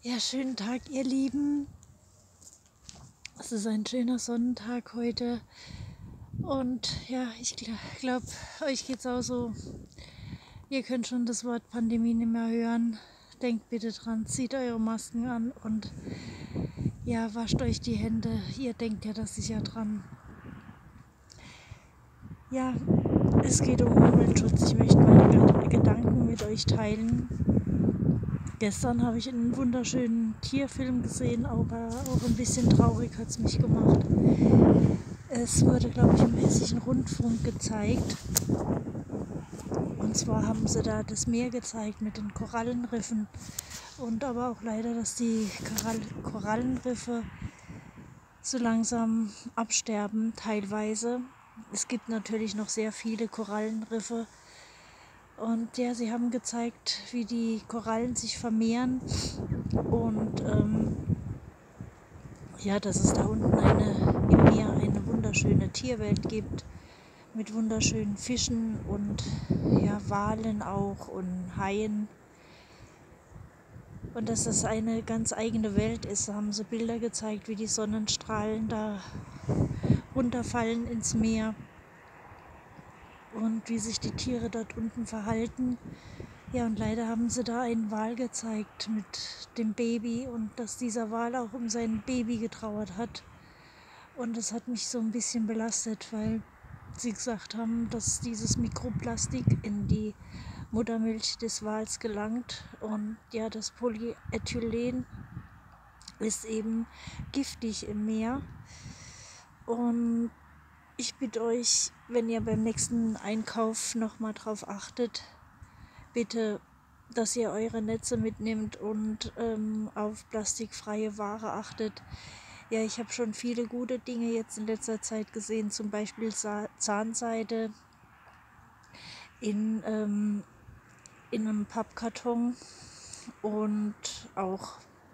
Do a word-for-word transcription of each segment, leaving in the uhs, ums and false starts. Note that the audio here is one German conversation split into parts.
Ja, schönen Tag, ihr Lieben. Es ist ein schöner Sonnentag heute. Und ja, ich glaube, glaub, euch geht's auch so. Ihr könnt schon das Wort Pandemie nicht mehr hören. Denkt bitte dran, zieht eure Masken an und ja, wascht euch die Hände. Ihr denkt ja da sicher dran. Ja, es geht um Umweltschutz. Ich möchte meine Gedanken mit euch teilen. Gestern habe ich einen wunderschönen Tierfilm gesehen, aber auch ein bisschen traurig hat es mich gemacht. Es wurde, glaube ich, im Hessischen Rundfunk gezeigt. Und zwar haben sie da das Meer gezeigt mit den Korallenriffen. Und aber auch leider, dass die Korallenriffe so langsam absterben, teilweise. Es gibt natürlich noch sehr viele Korallenriffe. Und ja, sie haben gezeigt, wie die Korallen sich vermehren und ähm, ja, dass es da unten eine, im Meer eine wunderschöne Tierwelt gibt mit wunderschönen Fischen und ja, Walen auch und Haien. Und dass das eine ganz eigene Welt ist. Da haben sie Bilder gezeigt, wie die Sonnenstrahlen da runterfallen ins Meer und wie sich die Tiere dort unten verhalten. Ja, und leider haben sie da einen Wal gezeigt mit dem Baby und dass dieser Wal auch um sein Baby getrauert hat. Und das hat mich so ein bisschen belastet, weil sie gesagt haben, dass dieses Mikroplastik in die Muttermilch des Wals gelangt. Und ja, das Polyethylen ist eben giftig im Meer. Und ich bitte euch, wenn ihr beim nächsten Einkauf nochmal drauf achtet, bitte, dass ihr eure Netze mitnehmt und ähm, auf plastikfreie Ware achtet. Ja, ich habe schon viele gute Dinge jetzt in letzter Zeit gesehen, zum Beispiel Sa- Zahnseide in, ähm, in einem Pappkarton und auch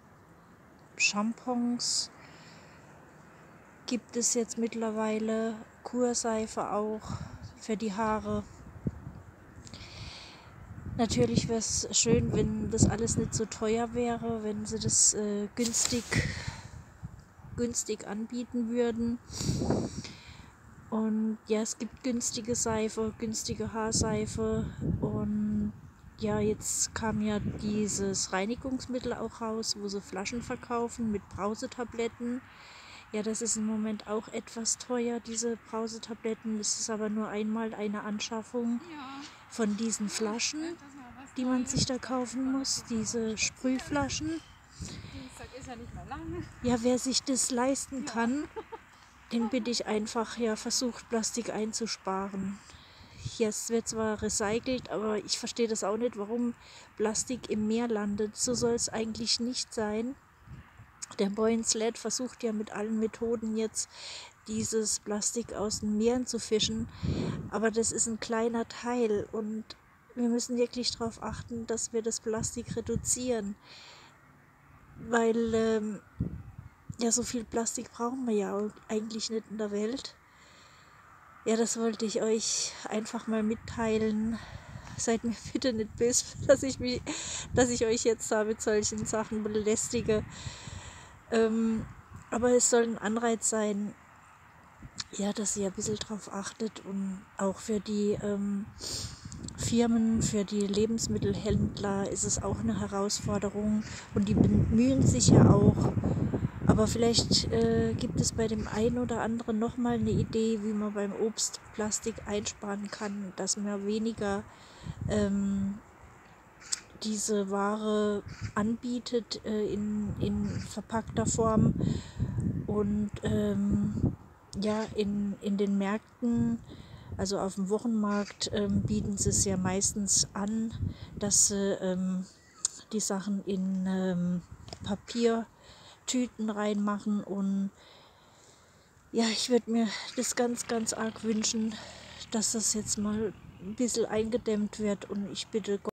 Shampoos gibt es jetzt mittlerweile, Kurseife auch für die Haare. Natürlich wäre es schön, wenn das alles nicht so teuer wäre, wenn sie das äh, günstig, günstig anbieten würden. Und ja, es gibt günstige Seife, günstige Haarseife. Und ja, jetzt kam ja dieses Reinigungsmittel auch raus, wo sie Flaschen verkaufen mit Brausetabletten. Ja, das ist im Moment auch etwas teuer, diese Brausetabletten. Es ist aber nur einmal eine Anschaffung von diesen Flaschen, die man sich da kaufen muss, diese Sprühflaschen. Ja, wer sich das leisten kann, den bitte ich einfach, ja, versucht Plastik einzusparen. Jetzt wird zwar recycelt, aber ich verstehe das auch nicht, warum Plastik im Meer landet. So soll es eigentlich nicht sein. Der Boyenslet versucht ja mit allen Methoden jetzt dieses Plastik aus den Meeren zu fischen, aber das ist ein kleiner Teil und wir müssen wirklich darauf achten, dass wir das Plastik reduzieren, weil ähm, ja, so viel Plastik brauchen wir ja eigentlich nicht in der Welt. Ja, das wollte ich euch einfach mal mitteilen. Seid mir bitte nicht böse, dass ich mich, dass ich euch jetzt da mit solchen Sachen belästige. Ähm, aber es soll ein Anreiz sein, ja, dass ihr ein bisschen drauf achtet und auch für die ähm, Firmen, für die Lebensmittelhändler ist es auch eine Herausforderung und die bemühen sich ja auch. Aber vielleicht äh, gibt es bei dem einen oder anderen nochmal eine Idee, wie man beim Obst Plastik einsparen kann, dass man weniger ähm, diese Ware anbietet äh, in, in verpackter Form und ähm, ja, in, in den Märkten, also auf dem Wochenmarkt, ähm, bieten sie es ja meistens an, dass sie ähm, die Sachen in ähm, Papiertüten reinmachen und ja, ich würde mir das ganz, ganz arg wünschen, dass das jetzt mal ein bisschen eingedämmt wird und ich bitte Gott,